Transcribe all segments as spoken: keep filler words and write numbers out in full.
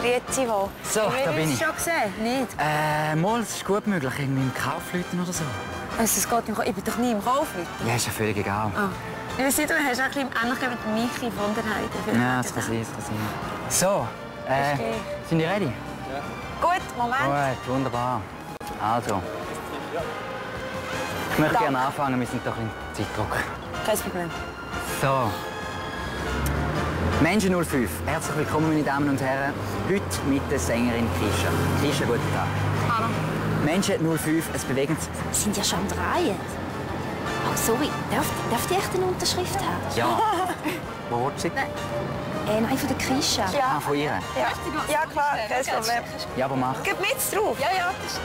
Grüezi wohl. So, da bin ich. Hast du schon gesehen? Nicht? Äh, mal, es ist gut möglich, irgendwie im Kaufleuten oder so. Also, es geht im Ka- ich bin doch nie im Kaufleuten. Ja, ist ja völlig egal. Ah. Ich weiss nicht, du hast ein bisschen ähnlich mit Michi von der Heide. Ja, das kann sein, das kann sein. So, äh, Verstehe. sind ihr ready? Ja. Gut, Moment. Gut, wunderbar. Also. Ich möchte Danke. gerne anfangen, wir sind doch in Zeitdruck. Kein Problem. So. Menschen null fünf, herzlich willkommen, meine Damen und Herren. Heute mit der Sängerin Krisha. Krisha, guten Tag. Hallo. Menschen null fünf, es bewegen sich. Sind ja schon am Drehen. Oh, sorry, darf, darf ich echt eine Unterschrift haben? Ja. Wo willst du sie? Äh, nein, von der Krisha. Ah, von ihr? Ja, ja klar, kein Problem. Ja, aber mach. Gib mit drauf. Ja, ja, das ist...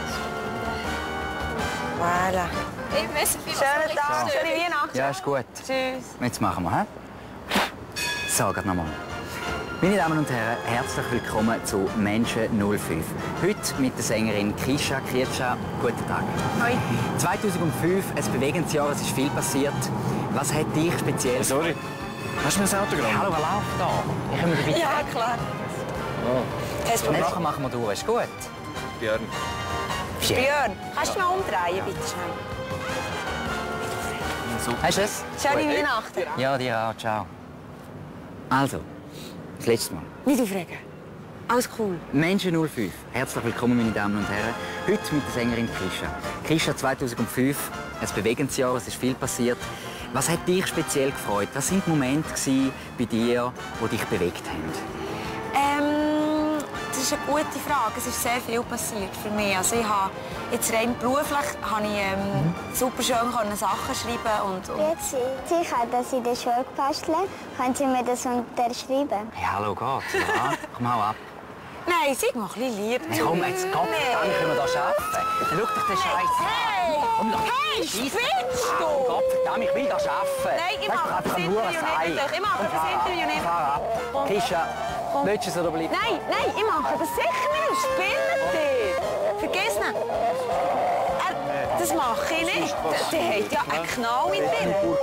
Voilà. Ich weiss nicht, Schönen Tag, schöne Weihnachten. Ja, ist gut. Tschüss. Jetzt machen wir, hä? So, gerade nochmal. Meine Damen und Herren, herzlich willkommen zu Menschen null fünf. Heute mit der Sängerin Krisha. Krisha, guten Tag. Hoi. zweitausendfünf, ein bewegendes Jahr, es ist viel passiert. Was hat dich speziell... Sorry, hast du mir das Autogramm? Hallo, wer läuft da? Ich komme dir bitte... Ja, klar. Oh. Kein Und Problem. nachher machen wir durch, ist gut? Björn. Björn, kannst du mal umdrehen, bitte schnell? Hast du es? Schöne Weihnachten. Ja, dir auch. Ciao. Also, das letzte Mal. Nicht aufregen. Alles cool. Menschen null fünf, herzlich willkommen, meine Damen und Herren. Heute mit der Sängerin Krisha. Krisha zweitausendfünf, ein bewegendes Jahr, es ist viel passiert. Was hat dich speziell gefreut? Was waren die Momente bei dir, die dich bewegt haben? Ähm, das ist eine gute Frage. Es ist sehr viel passiert für mich. Also ich habe jetzt rein beruflich habe ich, ähm, mhm. super schön können Sachen schreiben und, und Grüezi. Sicher, dass ich in der Schule bastle. Können Sie mir das unterschreiben? Hey, hallo, geht's? Ja, komm, hau ab. Nein, sei mal ein bisschen lieb. Hey, komm, jetzt Gott, dann können wir hier arbeiten. Dann schau dich den Scheiß an. Hey! Komm, Hey, spinnst du? Oh Gott, verdammt, ich will hier arbeiten. Nein, ich Weißt du, mache einfach das ein Interview Hurensein. nicht mit euch. Ich mache Komm, das fahr ab. Interview nicht. Fahr ab. Krisha, willst du es oder bleibst du? Nein, nein, ich mache das sicher nicht. Spinnt ihr? Vergiss nicht. Er, das mache ich nicht. Der hat ja einen Knall mit drin.